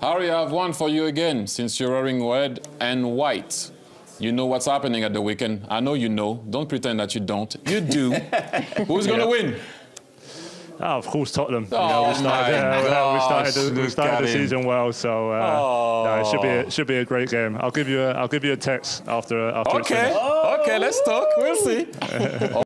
Harry, I have one for you again. Since you're wearing red and white, you know what's happening at the weekend. I know you know. Don't pretend that you don't. You do. Who's going to win? Oh, of course, Tottenham. Oh, we started the season well, so no, it should be a great game. I'll give you a text after. Okay, let's talk. We'll see.